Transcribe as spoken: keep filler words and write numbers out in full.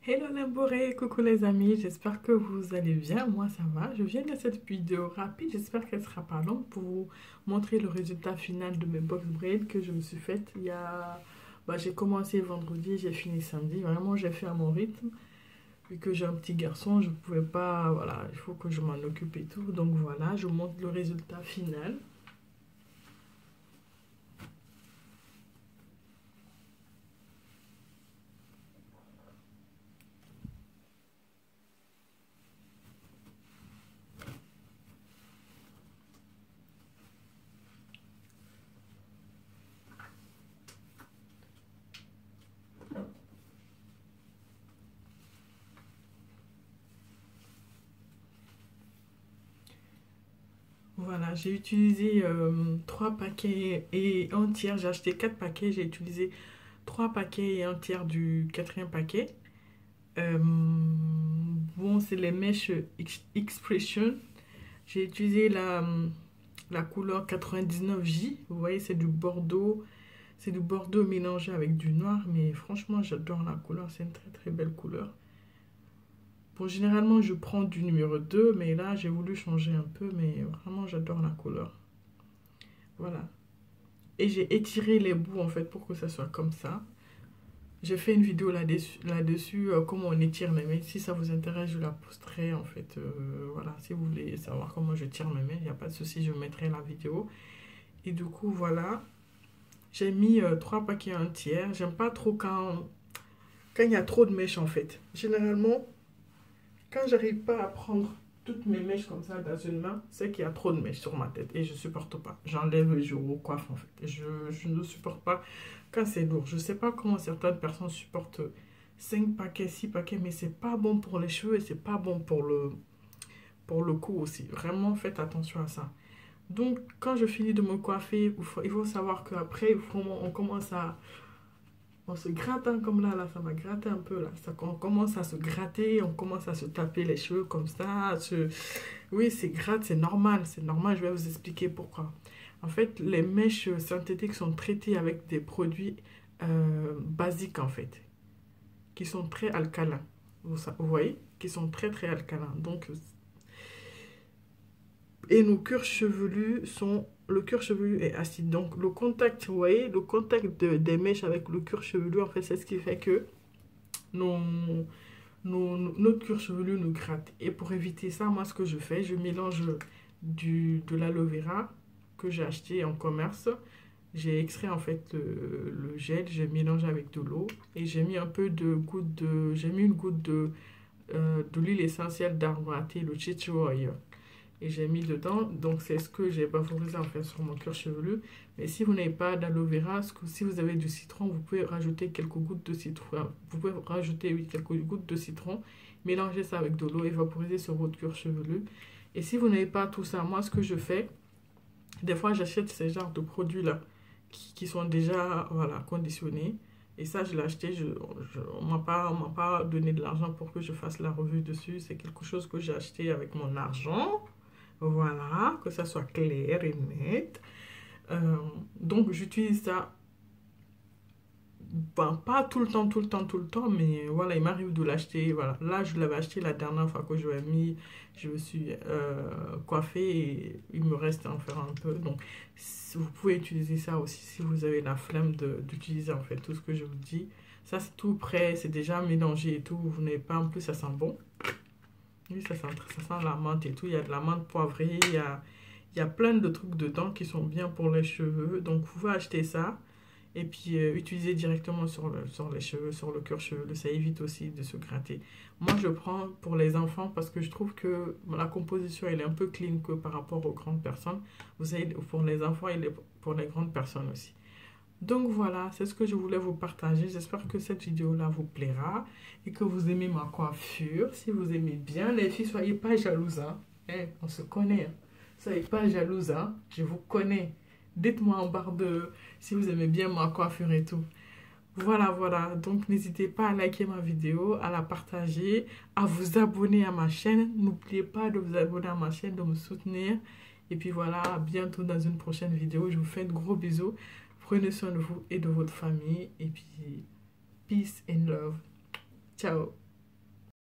Hello Limboré, coucou les amis, j'espère que vous allez bien, moi ça va. Je viens de cette vidéo rapide, j'espère qu'elle sera pas longue pour vous montrer le résultat final de mes box braids que je me suis faites il y a... Bah, j'ai commencé vendredi, j'ai fini samedi, vraiment j'ai fait à mon rythme. Vu que j'ai un petit garçon, je pouvais pas, voilà, il faut que je m'en occupe et tout. Donc voilà, je vous montre le résultat final. Voilà, j'ai utilisé euh, trois paquets et un tiers. J'ai acheté quatre paquets, j'ai utilisé trois paquets et un tiers du quatrième paquet. Euh, bon, c'est les mèches Expression. J'ai utilisé la, la couleur quatre-vingt-dix-neuf J. Vous voyez, c'est du bordeaux. C'est du bordeaux mélangé avec du noir. Mais franchement, j'adore la couleur. C'est une très très belle couleur. Bon, généralement, je prends du numéro deux. Mais là, j'ai voulu changer un peu. Mais vraiment, j'adore la couleur. Voilà. Et j'ai étiré les bouts en fait pour que ça soit comme ça. J'ai fait une vidéo là-dessus, là-dessus euh, comment on étire mes mains. Si ça vous intéresse, je la posterai en fait. Euh, voilà, si vous voulez savoir comment je tire mes mains, il n'y a pas de souci, je mettrai la vidéo. Et du coup, voilà. J'ai mis euh, trois paquets entiers. J'aime pas trop quand quand il y a trop de mèches en fait. Généralement, quand j'arrive pas à prendre toutes mes mèches comme ça dans une main, c'est qu'il y a trop de mèches sur ma tête et je supporte pas. J'enlève et je recoiffe en fait. Et je, je ne supporte pas quand c'est lourd. Je sais pas comment certaines personnes supportent cinq paquets, six paquets, mais c'est pas bon pour les cheveux et c'est pas bon pour le, pour le cou aussi. Vraiment, faites attention à ça. Donc, quand je finis de me coiffer, il faut, il faut savoir qu'après, on commence à on se gratte, hein, comme là, là, ça m'a gratté un peu, là. Ça, on commence à se gratter, on commence à se taper les cheveux comme ça. Se... Oui, c'est gratte, c'est normal, c'est normal, je vais vous expliquer pourquoi. En fait, les mèches synthétiques sont traitées avec des produits euh, basiques, en fait, qui sont très alcalins. Vous, vous voyez? Qui sont très, très alcalins. Donc, et nos cuirs chevelus sont... Le cuir chevelu est acide. Donc, le contact, vous voyez, le contact de, des mèches avec le cuir chevelu, en fait, c'est ce qui fait que nos, nos, notre cuir chevelu nous gratte. Et pour éviter ça, moi, ce que je fais, je mélange du, de l'aloe vera que j'ai acheté en commerce. J'ai extrait, en fait, le, le gel, je mélange avec de l'eau. Et j'ai mis un peu de goutte de... J'ai mis une goutte de, euh, de l'huile essentielle d'arbre à thé, le tea tree oil, et j'ai mis dedans. Donc c'est ce que j'ai vaporisé en fait sur mon cuir chevelu. Mais si vous n'avez pas d'aloe vera, si vous avez du citron, vous pouvez rajouter quelques gouttes de citron. Vous pouvez rajouter oui, quelques gouttes de citron, mélanger ça avec de l'eau et vaporiser sur votre cuir chevelu. Et si vous n'avez pas tout ça, moi ce que je fais, des fois j'achète ces genres de produits là qui, qui sont déjà voilà, conditionnés. Et ça, je l'ai acheté, je, je, on ne m'a pas, pas donné de l'argent pour que je fasse la revue dessus. C'est quelque chose que j'ai acheté avec mon argent. Voilà, que ça soit clair et net. Euh, donc, j'utilise ça, ben, pas tout le temps, tout le temps, tout le temps, mais voilà, il m'arrive de l'acheter. Voilà. Là, je l'avais acheté la dernière fois que je l'ai mis, je me suis euh, coiffée et il me reste à en faire un peu. Donc, vous pouvez utiliser ça aussi si vous avez la flemme d'utiliser en fait tout ce que je vous dis. Ça, c'est tout prêt, c'est déjà mélangé et tout. Vous n'avez pas, en plus, ça sent bon. Oui, ça sent, ça sent la menthe et tout. Il y a de la menthe poivrée, il y a, il y a plein de trucs dedans qui sont bien pour les cheveux. Donc, vous pouvez acheter ça et puis euh, utiliser directement sur, le, sur les cheveux, sur le cuir chevelu. Ça évite aussi de se gratter. Moi, je prends pour les enfants parce que je trouve que la composition, elle est un peu clean que par rapport aux grandes personnes. Vous savez, pour les enfants et les, pour les grandes personnes aussi. Donc voilà, c'est ce que je voulais vous partager. J'espère que cette vidéo-là vous plaira et que vous aimez ma coiffure. Si vous aimez bien, les filles, soyez pas jalouses. Hein? Eh, on se connaît. Hein? Soyez pas jalouses. Hein? Je vous connais. Dites-moi en barre de si vous aimez bien ma coiffure et tout. Voilà, voilà. Donc n'hésitez pas à liker ma vidéo, à la partager, à vous abonner à ma chaîne. N'oubliez pas de vous abonner à ma chaîne, de me soutenir. Et puis voilà, à bientôt dans une prochaine vidéo. Je vous fais de gros bisous. Prenez soin de vous et de votre famille. Et puis, peace and love. Ciao.